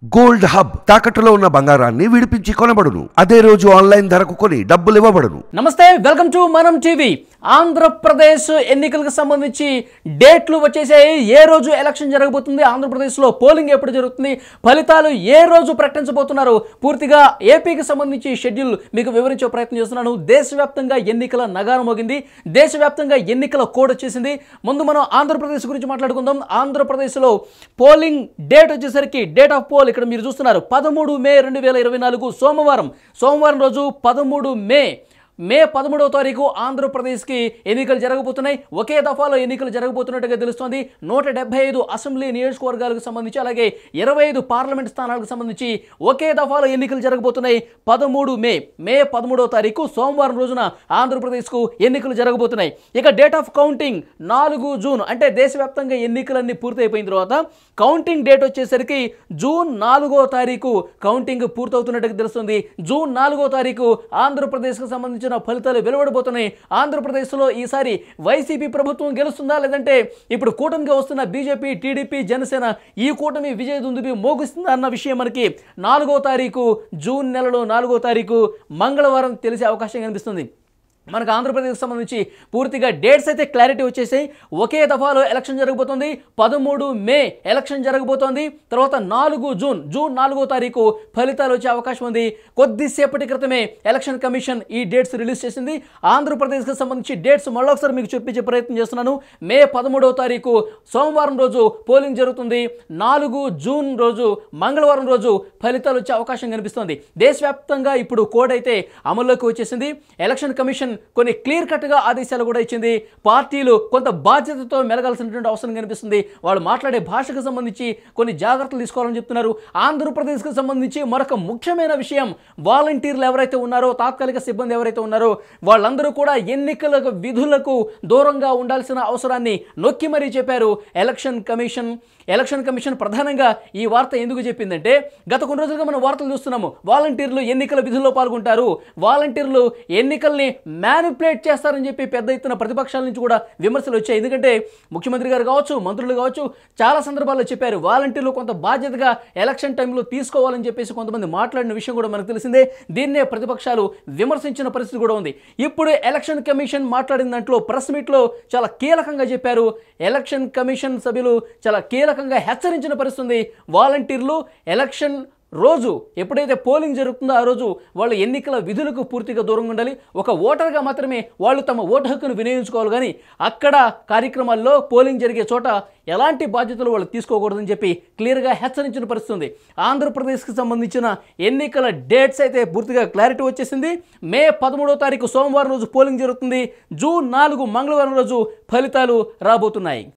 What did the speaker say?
Gold hub తాకట్టులో ఉన్న బంగారాన్ని విడిపించి కొనబడును. అదే రోజు ఆన్లైన్ ధరకు కొని డబ్బులు ఇవ్వబడును. నమస్తే, welcome to Manam TV. Andhra Pradesh ఎన్నికలకు సంబంధించి డేట్లు వచ్చేసాయి. ఏ రోజు ఎలక్షన్ జరగబోతుంది, ఆంధ్రప్రదేశ్లో పోలింగ్ ఎప్పుడు జరుగుతుంది, ఫలితాలు ఏ రోజు ప్రకటించబోతున్నారు, పూర్తిగా ఏపీకి సంబంధించి షెడ్యూల్ మీకు వివరించే ప్రయత్నం చేస్తున్నాను. దేశవ్యాప్తంగా ఎన్నికల నగారం మోగింది, దేశవ్యాప్తంగా ఎన్నికల కోడ్ వచ్చేసింది. ముందు మనం ఆంధ్రప్రదేశ్ గురించి మాట్లాడుకుందాం. ఆంధ్రప్రదేశ్లో పోలింగ్ డేట్ వచ్చేసరికి డేట్ ఆఫ్ పోల్ ఇక్కడ మీరు చూస్తున్నారు 13 మే 2024 సోమవారం రోజు 13 మే 13వ తారీఖు ఆంధ్రప్రదేశ్కి ఎన్నికలు జరగబోతున్నాయి. ఒకే దఫాలో ఎన్నికలు జరగబోతున్నట్టుగా తెలుస్తోంది. 175 అసెంబ్లీ నియోజకవర్గాలకు సంబంధించి, అలాగే 25 పార్లమెంట్ స్థానాలకు సంబంధించి ఒకే దఫాలో ఎన్నికలు జరగబోతున్నాయి. 13 మే 13వ తారీఖు సోమవారం రోజున ఆంధ్రప్రదేశ్కు ఎన్నికలు జరగబోతున్నాయి. ఇక డేట్ ఆఫ్ కౌంటింగ్ 4 జూన్, అంటే దేశవ్యాప్తంగా ఎన్నికలన్నీ పూర్తయిపోయిన తర్వాత కౌంటింగ్ డేట్ వచ్చేసరికి జూన్ 4వ తారీఖు కౌంటింగ్ పూర్తవుతున్నట్టుగా తెలుస్తుంది. జూన్ 4వ తారీఖు ఆంధ్రప్రదేశ్కు సంబంధించిన ఫలితాలు వెలువడబోతున్నాయి. ఆంధ్రప్రదేశ్లో ఈసారి వైసీపీ ప్రభుత్వం గెలుస్తుందా, లేదంటే ఇప్పుడు కూటమిగా వస్తున్న బీజేపీ, టీడీపీ, జనసేన ఈ కూటమి విజయ దుందుబి మోగిస్తుందా అన్న విషయం మనకి 4వ తారీఖు జూన్ నెలలో 4వ తారీఖు మంగళవారం తెలిసే అవకాశం కనిపిస్తుంది. మనకు ఆంధ్రప్రదేశ్కి సంబంధించి పూర్తిగా డేట్స్ అయితే క్లారిటీ వచ్చేసాయి. ఒకే దఫాలో ఎలక్షన్ జరగబోతోంది. 13 మే ఎలక్షన్ జరగబోతోంది. తర్వాత 4 జూన్ 4వ తారీఖు ఫలితాలు వచ్చే అవకాశం ఉంది. కొద్దిసేపటి క్రితమే ఎలక్షన్ కమిషన్ ఈ డేట్స్ రిలీజ్ చేసింది. ఆంధ్రప్రదేశ్కి సంబంధించి డేట్స్ మళ్ళొకసారి మీకు చూపించే ప్రయత్నం చేస్తున్నాను. మే 13వ తారీఖు సోమవారం రోజు పోలింగ్ జరుగుతుంది. 4 జూన్ రోజు మంగళవారం రోజు ఫలితాలు వచ్చే అవకాశం కనిపిస్తోంది. దేశవ్యాప్తంగా ఇప్పుడు కోడ్ అయితే అమల్లోకి వచ్చేసింది. ఎలక్షన్ కమిషన్ కొన్ని క్లియర్ కట్గా ఆదేశాలు కూడా ఇచ్చింది. పార్టీలు కొంత బాధ్యతతో మెలగాల్సినటువంటి అవసరం కనిపిస్తుంది. వాళ్ళు మాట్లాడే భాషకు సంబంధించి కొన్ని జాగ్రత్తలు తీసుకోవాలని చెప్తున్నారు. ఆంధ్రప్రదేశ్కి సంబంధించి మరొక ముఖ్యమైన విషయం, వాలంటీర్లు ఎవరైతే ఉన్నారో, తాత్కాలిక సిబ్బంది ఎవరైతే ఉన్నారో వాళ్ళందరూ కూడా ఎన్నికల విధులకు దూరంగా ఉండాల్సిన అవసరాన్ని నొక్కి మరీ చెప్పారు ఎలక్షన్ కమిషన్ ప్రధానంగా ఈ వార్త ఎందుకు చెప్పిందంటే, గత కొన్ని రోజులుగా మనం వార్తలు చూస్తున్నాము. వాలంటీర్లు ఎన్నికల విధుల్లో పాల్గొంటారు, వాలంటీర్లు ఎన్నికల్ని మ్యానిపులేట్ చేస్తారని చెప్పి పెద్ద ఎత్తున ప్రతిపక్షాల నుంచి కూడా విమర్శలు వచ్చాయి. ఎందుకంటే ముఖ్యమంత్రి గారు కావచ్చు, మంత్రులు కావచ్చు, చాలా సందర్భాల్లో చెప్పారు వాలంటీర్లు కొంత బాధ్యతగా ఎలక్షన్ టైంలో తీసుకోవాలని చెప్పేసి కొంతమంది మాట్లాడిన విషయం కూడా మనకు తెలిసిందే. దీన్నే ప్రతిపక్షాలు విమర్శించిన పరిస్థితి కూడా ఉంది. ఇప్పుడు ఎలక్షన్ కమిషన్ మాట్లాడిన దాంట్లో ప్రెస్ మీట్లో చాలా కీలకంగా చెప్పారు. ఎలక్షన్ కమిషన్ సభ్యులు చాలా కీలకంగా హెచ్చరించిన పరిస్థితి. వాలంటీర్లు ఎలక్షన్ రోజు ఎప్పుడైతే పోలింగ్ జరుగుతుందో ఆ రోజు వాళ్ళు ఎన్నికల విధులకు పూర్తిగా దూరంగా ఉండాలి. ఒక ఓటర్గా మాత్రమే వాళ్ళు తమ ఓటు హక్కును వినియోగించుకోవాలి, కానీ అక్కడ కార్యక్రమాల్లో పోలింగ్ జరిగే చోట ఎలాంటి బాధ్యతలు వాళ్ళు తీసుకోకూడదని చెప్పి క్లియర్గా హెచ్చరించిన పరిస్థితి. ఆంధ్రప్రదేశ్కి సంబంధించిన ఎన్నికల డేట్స్ అయితే పూర్తిగా క్లారిటీ వచ్చేసింది. మే 13వ తారీఖు సోమవారం రోజు పోలింగ్ జరుగుతుంది. జూన్ 4 మంగళవారం రోజు ఫలితాలు రాబోతున్నాయి.